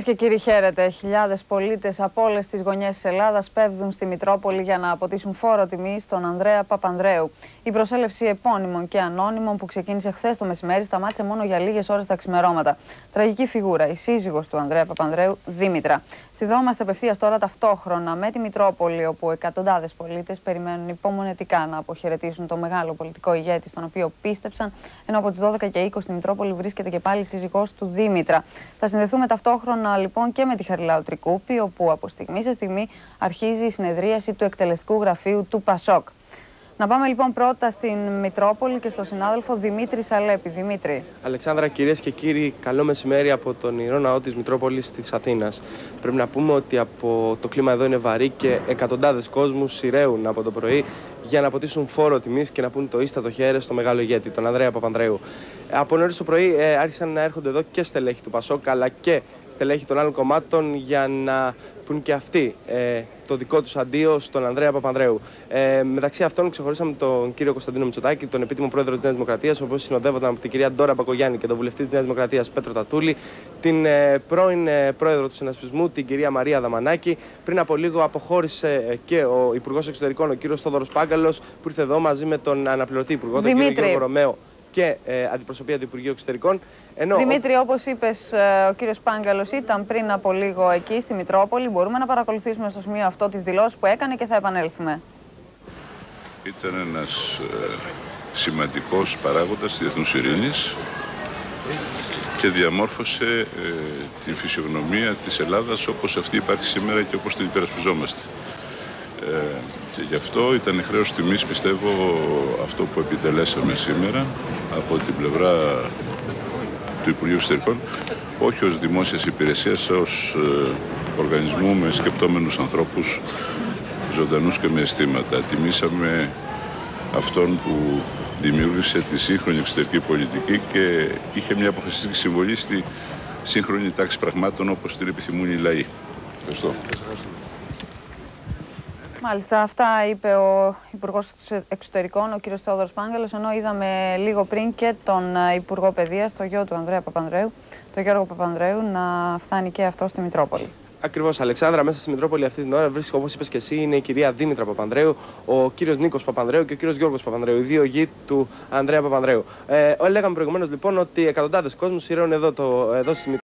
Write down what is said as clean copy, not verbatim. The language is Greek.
Κυρίες και κύριοι, χαίρετε. Χιλιάδες πολίτες από όλες τις γωνιές της Ελλάδας πέφτουν στη Μητρόπολη για να αποτίσουν φόρο τιμής στον Ανδρέα Παπανδρέου. Η προσέλευση επώνυμων και ανώνυμων που ξεκίνησε χθες το μεσημέρι σταμάτησε μόνο για λίγες ώρες τα ξημερώματα. Τραγική φιγούρα, η σύζυγος του Ανδρέα Παπανδρέου, Δήμητρα. Συνδεόμαστε απευθείας τώρα ταυτόχρονα με τη Μητρόπολη, όπου εκατοντάδες πολίτες περιμένουν υπομονετικά να αποχαιρετήσουν το μεγάλο πολιτικό ηγέτη, στον οποίο πίστεψαν, ενώ από τις 12:20 στη Μητρόπολη βρίσκεται και πάλι η σύζυγός του, Δήμητρα. Θα συνδεθούμε ταυτόχρονα λοιπόν και με τη Χαριλάου Τρικούπη, όπου από στιγμή σε στιγμή αρχίζει η συνεδρίαση του εκτελεστικού γραφείου του ΠΑΣΟΚ. Να πάμε λοιπόν πρώτα στην Μητρόπολη και στον συνάδελφο Δημήτρη Σαλέπη. Δημήτρη. Αλεξάνδρα, κυρίες και κύριοι, καλό μεσημέρι από τον Ιερό Ναό της Μητρόπολης της Αθήνας. Πρέπει να πούμε ότι από το κλίμα εδώ είναι βαρύ και εκατοντάδες κόσμου σειραίουν από το πρωί για να αποτίσουν φόρο τιμής και να πούν το ίστατο χαίρε στο μεγάλο ηγέτη, τον Ανδρέα Παπανδρέου. Από νωρίς το πρωί άρχισαν να έρχονται εδώ και στελέχη του ΠΑΣΟΚ αλλά και στελέχη των άλλων κομμάτων για να πούν και αυτοί το δικό τους αντίο στον Ανδρέα Παπανδρέου. Μεταξύ αυτών ξεχωρίσαμε τον κύριο Κωνσταντίνο Μητσοτάκη, τον επίτιμο πρόεδρο της Νέας Δημοκρατίας, ο οποίος συνοδεύονταν από την κυρία Ντόρα Μπακογιάννη και τον βουλευτή της Νέας Δημοκρατίας Πέτρο Τατούλη, την πρώην πρόεδρο του συνασπισμού, την κυρία Μαρία Δαμανάκη. Πριν από λίγο αποχώρησε και ο Υπουργός Εξωτερικών, ο κύριος Θόδωρος Πάγκαλος, που ήρθε εδώ μαζί με τον αναπληρωτή Υπουργό, τον κύριο Γιώργο Ρωμαίο, και αντιπροσωπεία του Υπουργείου Εξωτερικών. Δημήτρη, όπως είπες, ο κύριος Πάγκαλος ήταν πριν από λίγο εκεί στη Μητρόπολη. Μπορούμε να παρακολουθήσουμε στο σημείο αυτό τις δηλώσεις που έκανε και θα επανέλθουμε. Ήταν ένας σημαντικός παράγοντας της διεθνούς ειρήνης και διαμόρφωσε την φυσιογνωμία της Ελλάδας όπως αυτή υπάρχει σήμερα και όπως την υπερασπιζόμαστε. Και γι' αυτό ήταν χρέος τιμής, πιστεύω, αυτό που επιτελέσαμε σήμερα από την πλευρά του Υπουργείου Εξωτερικών, όχι ως δημόσιας υπηρεσίας, ως οργανισμού με σκεπτόμενους ανθρώπους ζωντανούς και με αισθήματα. Τιμήσαμε αυτόν που δημιούργησε τη σύγχρονη εξωτερική πολιτική και είχε μια αποφασιστική συμβολή στη σύγχρονη τάξη πραγμάτων όπως την επιθυμούν οι λαοί. Ευχαριστώ. Μάλιστα, αυτά είπε ο Υπουργός Εξωτερικών, ο κ. Θόδωρος Πάγκαλος, ενώ είδαμε λίγο πριν και τον Υπουργό Παιδείας, το γιο του Ανδρέα Παπανδρέου, τον Γιώργο Παπανδρέου, να φτάνει και αυτό στη Μητρόπολη. Ακριβώς, Αλεξάνδρα, μέσα στη Μητρόπολη αυτή την ώρα βρίσκεται, όπως είπες και εσύ, είναι η κυρία Δήμητρα Παπανδρέου, ο κύριος Νίκος Παπανδρέου και ο κύριος Γιώργος Παπανδρέου, οι δύο γη του Ανδρέα Παπανδρέου. Λέγαμε προηγουμένως λοιπόν ότι εκατοντάδες κόσμου σειραίουν εδώ στη Μητρόπολη.